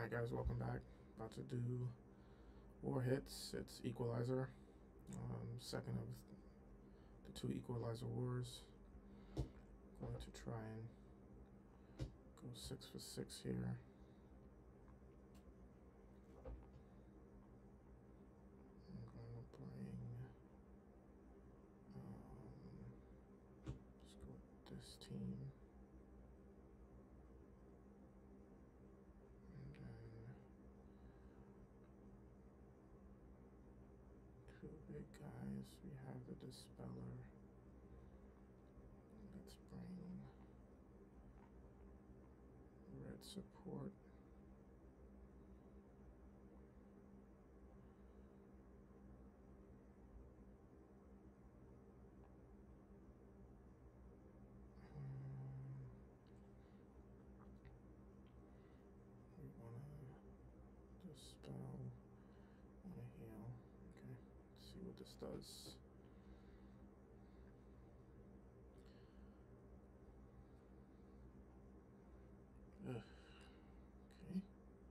Alright guys, welcome back. About to do War Hits. It's Equalizer. Second of the two Equalizer wars. Going to try and go 6 for 6 here. I'm going to bring, let's go with this team. And then two big guys. We have the Dispeller. Let's bring red support. We want to dispel, want to heal. Okay, let's see what this does. Ugh. Okay.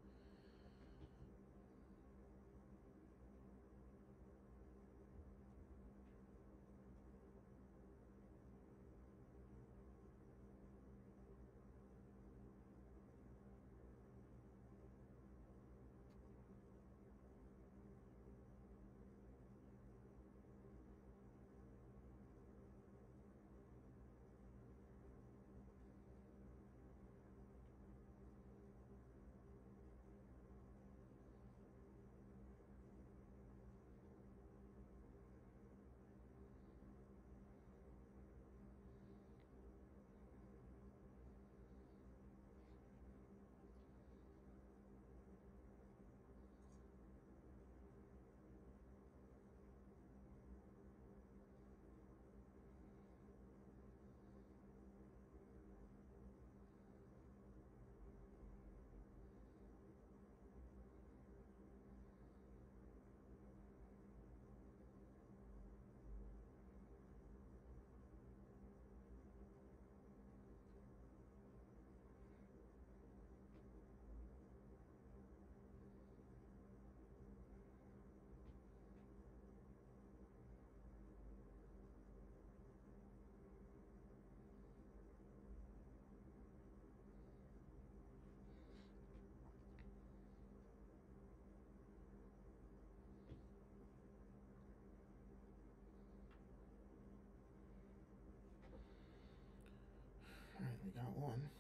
All right, we got one.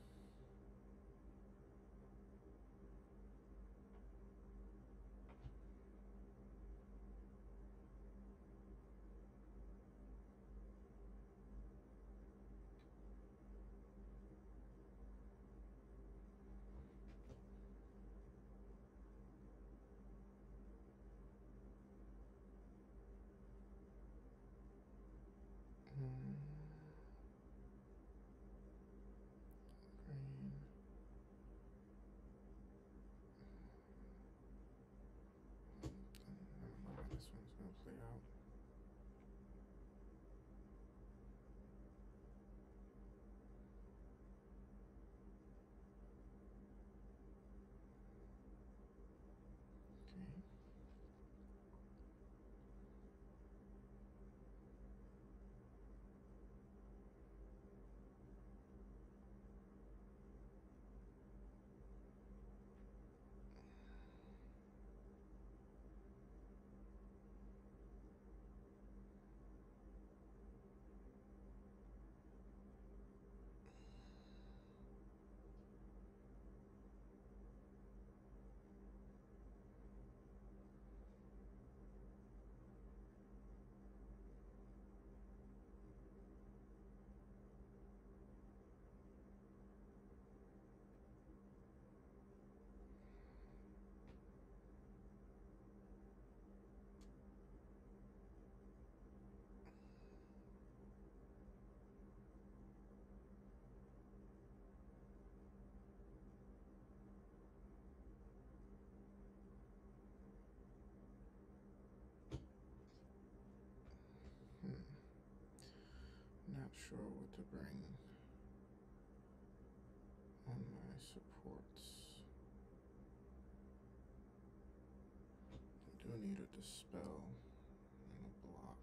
Green. I don't know how this one's gonna play out. Okay. Not sure what to bring on my supports. dispel and a block.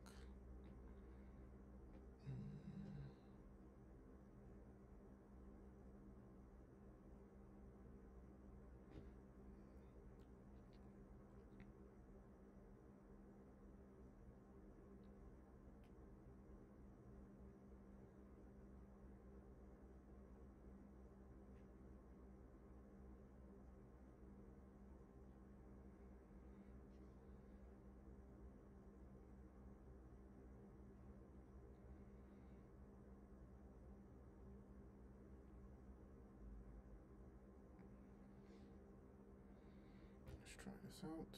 Let's try this out.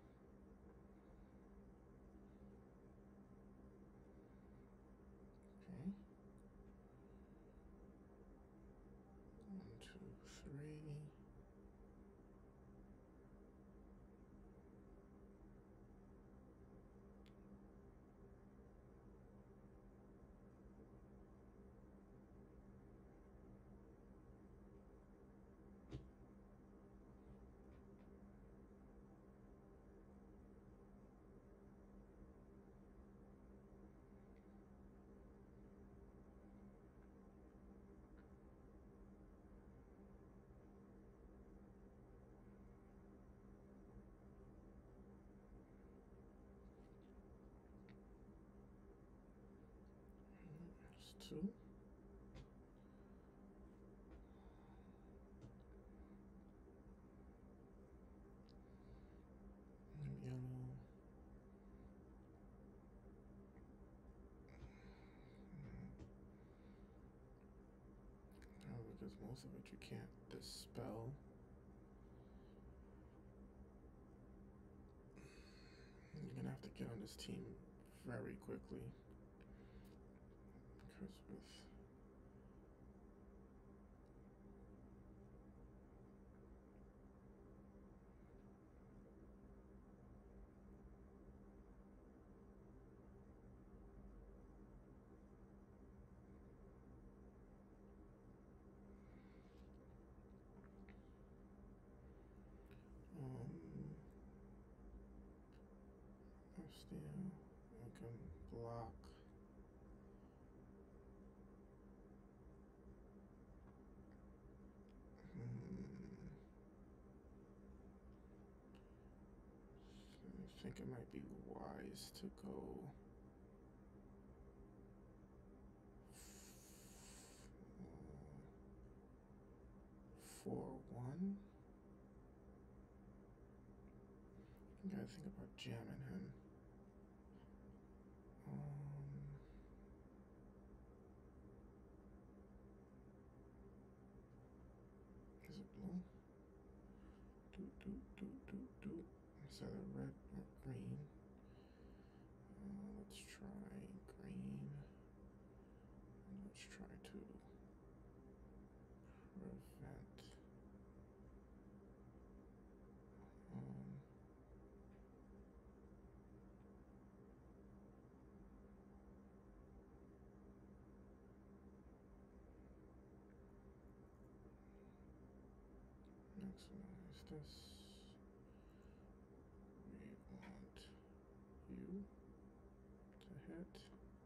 Okay. 1, 2, 3. That's 2. And yellow. Oh, because most of it you can't dispel. You're gonna have to get on this team very quickly. Because with steel, I can block. I think it might be wise to go 4-1. You gotta think about jamming him. Is it blue? Do. Instead of red or green. Let's try green. Let's try to prevent. Maximize this. We want you to hit.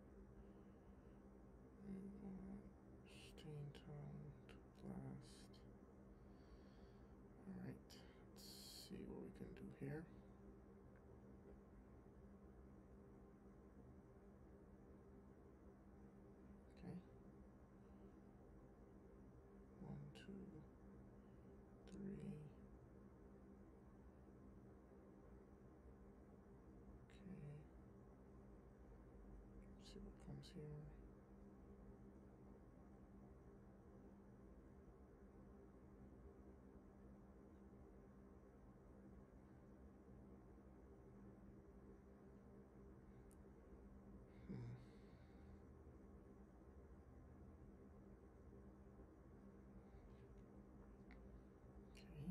We want Stain Tone to blast. Alright, let's see what we can do here. Okay. 1, 2, 3. Okay. See what comes here. Okay.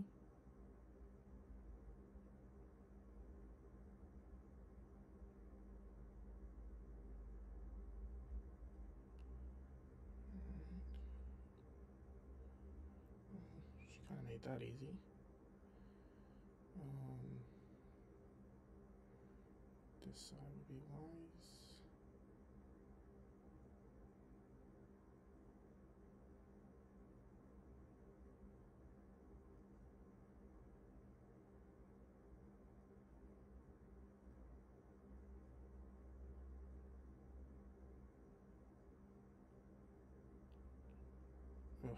She kind of made that easy. This side would be wise. Ugh.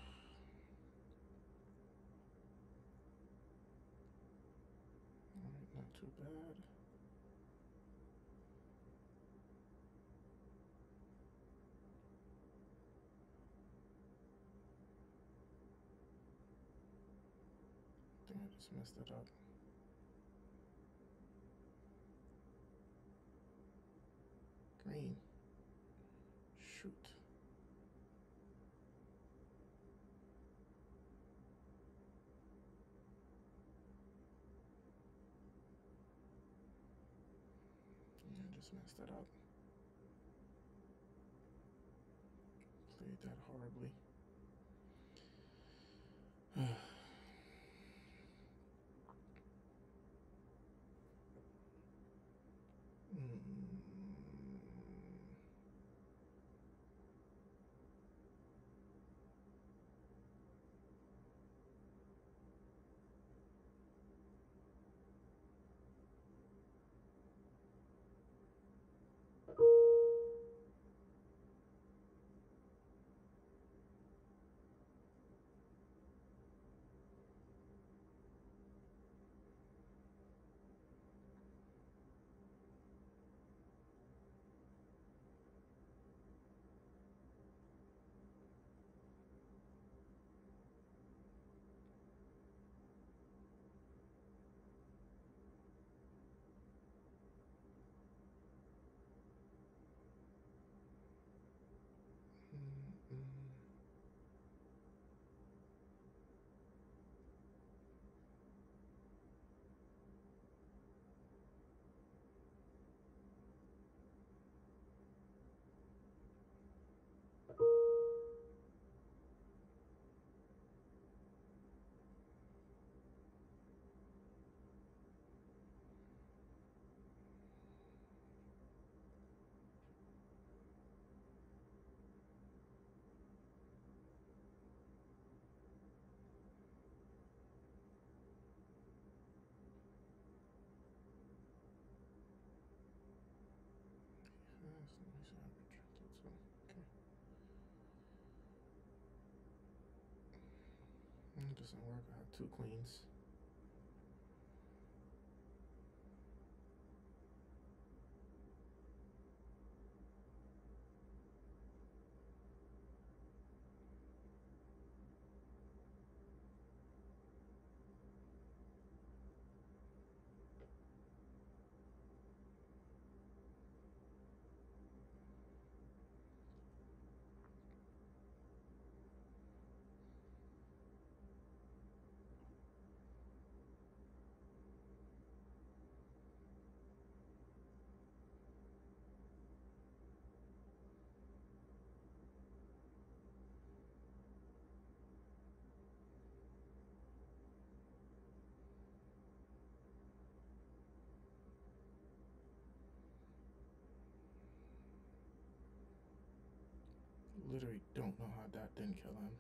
Alright, not too bad. I think I just messed it up. Green. Shoot. Yeah, I just messed that up. Played that horribly. It doesn't work. I have 2 queens. Literally don't know how that didn't kill him.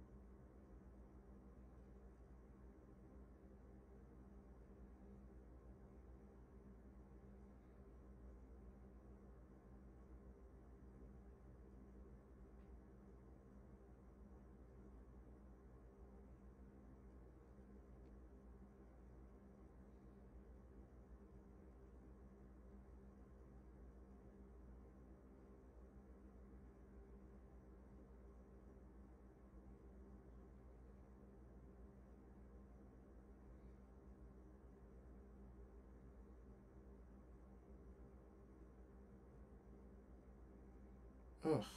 Ugh.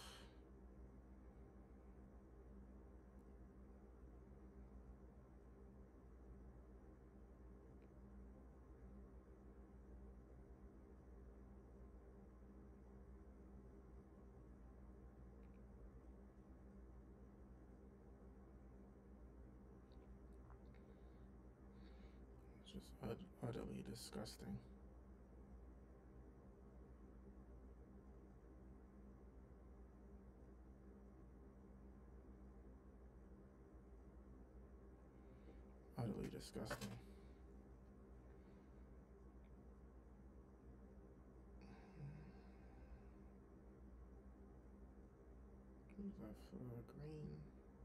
It's just utterly disgusting. utterly disgusting. Who's left for green?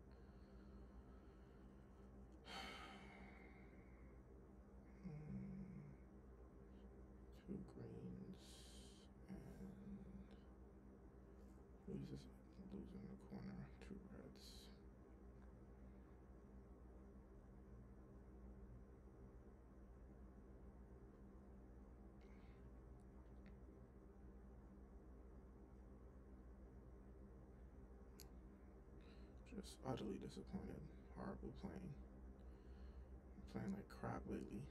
Two greens and who's this losing the corner? Two reds. Just utterly disappointed. Horrible playing. I'm playing like crap lately.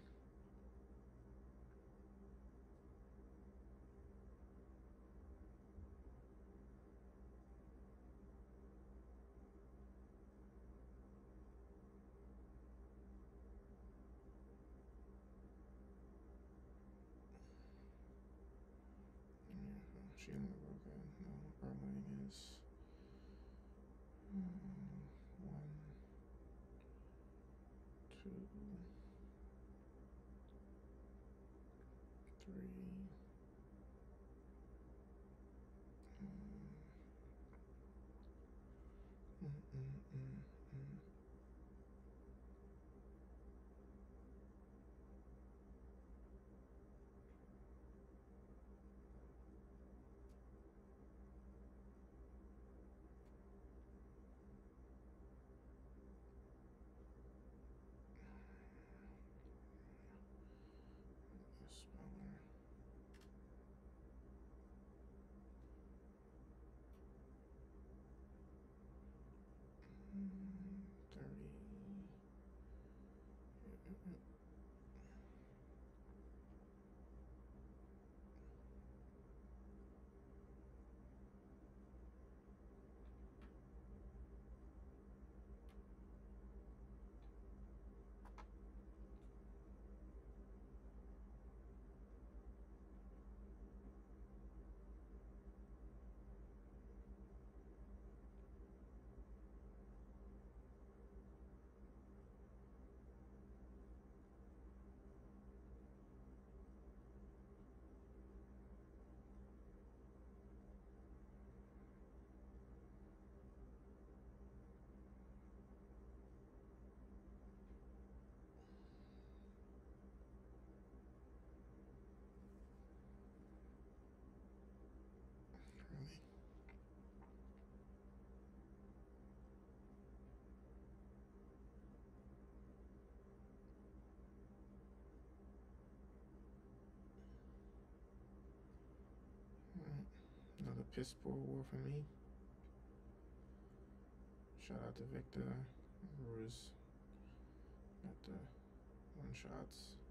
She only broke it. No, our winning is 1, 2, 3. Speller. 30. Really? Alright. Another piss poor war for me. Shout out to Victor. Ruz got the 1 shots.